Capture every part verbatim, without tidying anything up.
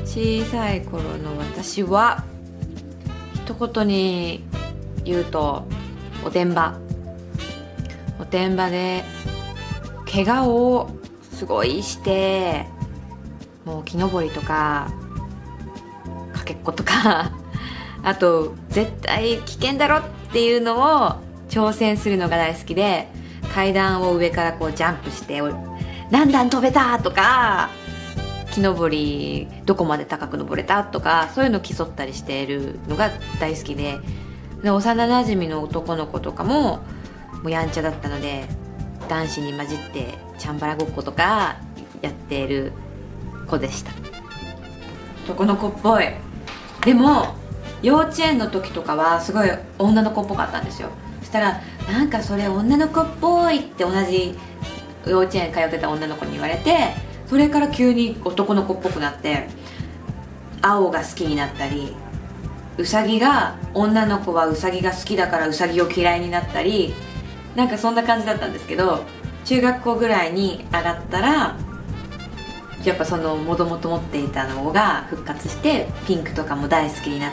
小さい頃の私は一言に言うとおてんばおてんばで怪我をすごいして、もう木登りとかかけっことかあと絶対危険だろっていうのを挑戦するのが大好きで、階段を上からこうジャンプして何段飛べたとか、木登りどこまで高く登れたとか、そういうのを競ったりしているのが大好きで、で幼なじみの男の子とかももうやんちゃだったので、男子に混じってチャンバラごっことかやっている子でした。男の子っぽい。でも幼稚園の時とかはすごい女の子っぽかったんですよ。そしたらなんかそれ女の子っぽいって同じ幼稚園通ってた女の子に言われて、それから急に男の子っぽくなって、青が好きになったり、ウサギが女の子はウサギが好きだからウサギを嫌いになったり、なんかそんな感じだったんですけど、中学校ぐらいに上がったらやっぱそのもともと持っていたのが復活して、ピンクとかも大好きになって、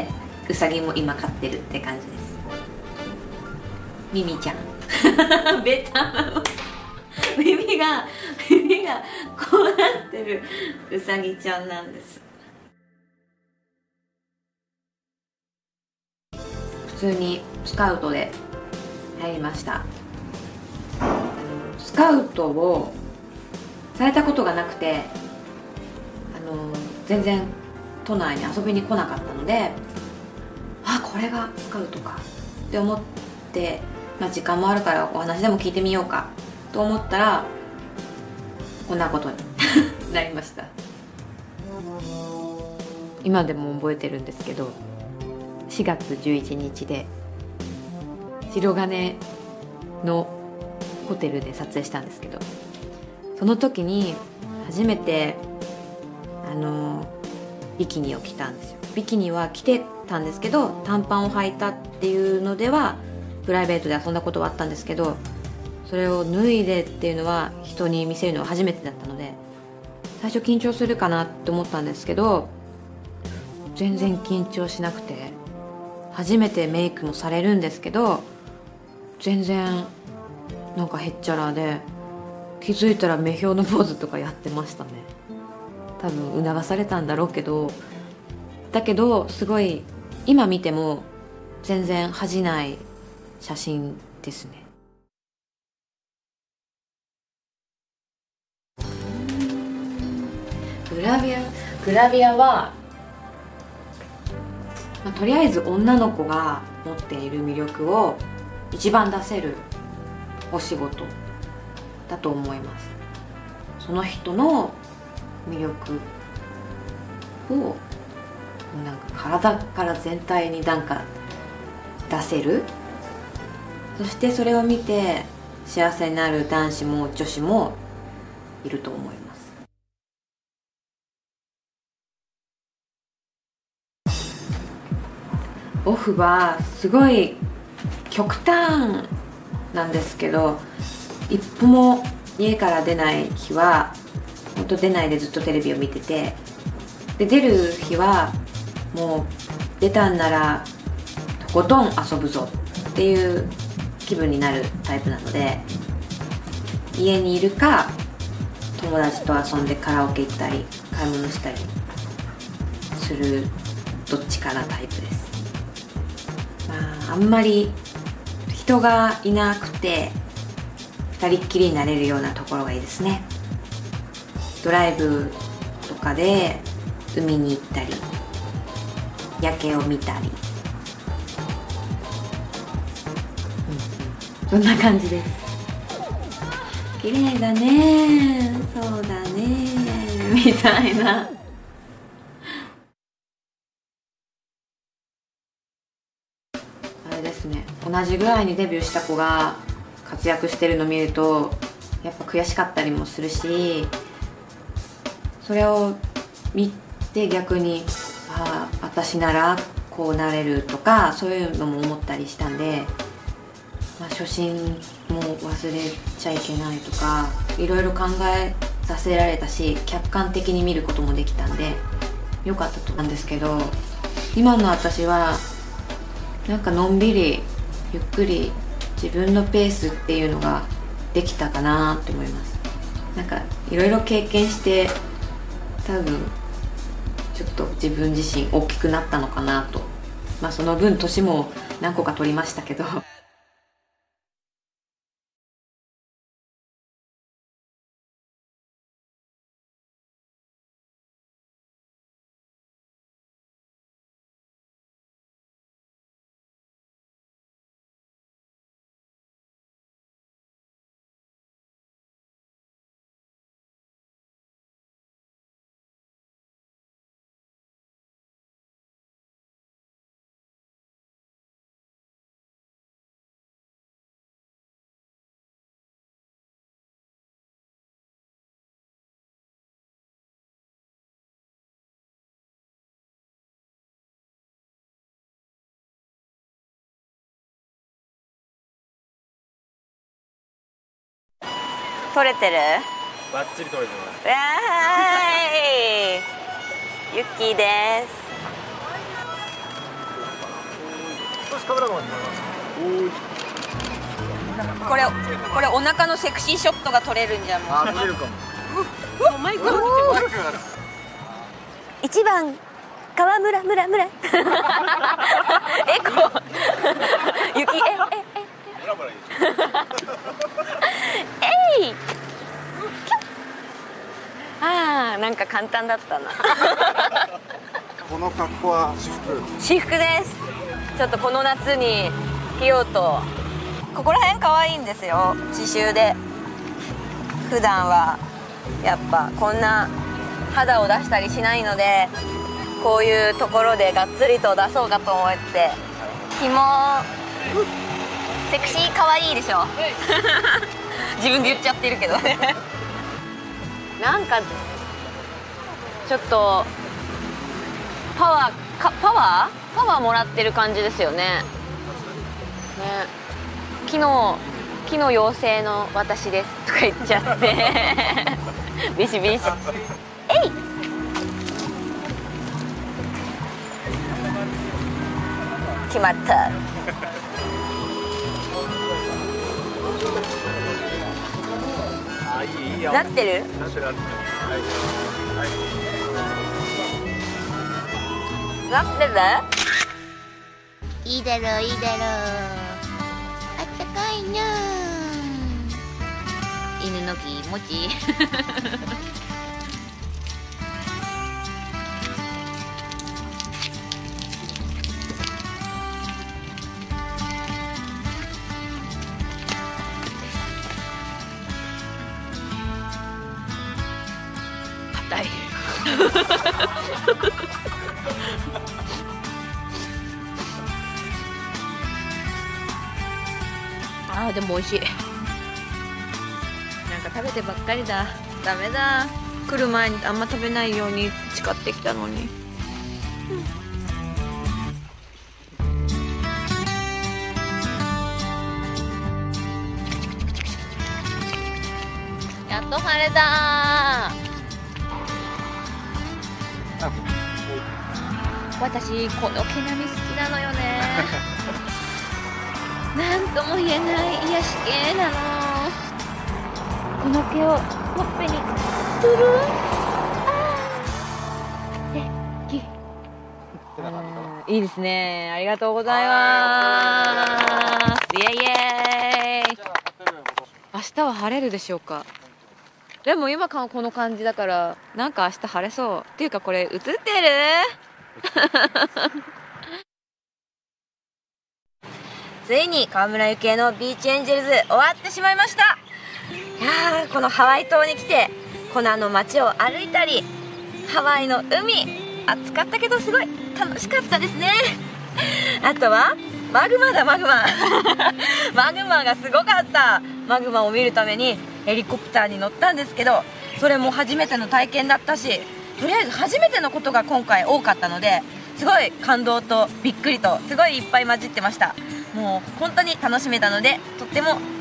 ウサギも今飼ってるって感じです。ミミちゃんベタなの耳が耳がこうなってるウサギちゃんなんです。普通にスカウトで入りました。スカウトをされたことがなくて、あの全然都内に遊びに来なかったので、あ、これがスカウトかって思って、まあ、時間もあるからお話でも聞いてみようかと思ったら、こんなことになりました。今でも覚えてるんですけど、しがつじゅういちにちで白金のホテルで撮影したんですけど、その時に初めてあのビキニを着たんですよ。ビキニは着てたんですけど、短パンを履いたっていうのではプライベートで遊んだことはあったんですけど、それを脱いでっていうのは人に見せるのは初めてだったので、最初緊張するかなって思ったんですけど、全然緊張しなくて、初めてメイクもされるんですけど、全然なんかへっちゃらで、気づいたら目標のポーズとかやってましたね。多分促されたんだろうけど、だけどすごい今見ても全然恥じない写真ですね。グラビアグラビアは、まあ、とりあえず女の子が持っている魅力を一番出せるお仕事だと思います。その人の魅力をなんか体から全体になんか出せる。そしてそれを見て幸せになる男子も女子もいると思います。オフはすごい極端なんですけど、一歩も家から出ない日は本当出ないでずっとテレビを見てて、で出る日はもう出たんならとことん遊ぶぞっていう気分になるタイプなので、家にいるか友達と遊んでカラオケ行ったり買い物したりするどっちかなタイプです。まああんまり人がいなくて二人っきりになれるようなところがいいですね。ドライブとかで海に行ったり夜景を見たり、うん、そんな感じです。綺麗だね、そうだねみたいな。あれですね、同じぐらいにデビューした子が活躍してるの見るとやっぱ悔しかったりもするし、それを見て逆にああ私ならこうなれるとか、そういうのも思ったりしたんで、まあ、初心も忘れちゃいけないとかいろいろ考えさせられたし、客観的に見ることもできたんで、 良かったと思うんですけど、今の私はなんかのんびりゆっくり自分のペースっていうのができたかなって思います。なんかいろいろ経験して多分ちょっと自分自身大きくなったのかなと。まあその分年も何個か取りましたけど。 撮れてる？ バッチリ撮れてます。 わーい、ゆっきーです。 少しカメラマンになります。 これこれお腹のセクシーショットが撮れるんじゃん。もうあ、撮れるかも。 マイク一番川村村村エコゆきえええブラブラいいでしょ。 えいあー、なんか簡単だったな。 この格好は私服。 私服です。ちょっとこの夏に着ようと。ここら辺可愛いんですよ、刺繍で。普段はやっぱこんな肌を出したりしないので、こういうところでがっつりと出そうかと思って紐セクシー可愛いでしょ。自分で言っちゃってるけどね。なんかちょっとパワーかパワーパワーもらってる感じですよね。ね、昨日昨日妖精の私ですとか言っちゃってビシビシえい決まったあ、いいいいよ。 なってるなってるなってる。はいはい。 なってるいいだろういいだろう、あったかいな犬の気持ち硬いあーでも美味しい。なんか食べてばっかりだ。ダメだ。来る前にあんま食べないように誓ってきたのに、うん、やっと晴れた。私この毛並み好きなのよね。なんとも言えない癒し系なの。この毛をほっぺにトゥルン、あー、素敵。いいですね。ありがとうございます。イエイイエーイ。明日は晴れるでしょうか。でも今かこの感じだからなんか明日晴れそうっていうか、これ映ってるついに川村ゆきえのビーチエンジェルズ終わってしまいました。いやー、このハワイ島に来てコナの街を歩いたり、ハワイの海暑かったけどすごい楽しかったですね。あとはマグマだマグママグマがすごかった。マグマを見るためにヘリコプターに乗ったんですけど、それも初めての体験だったし、とりあえず初めてのことが今回多かったので、すごい感動とびっくりとすごいいっぱい混じってました。もう本当に楽しめたのでとっても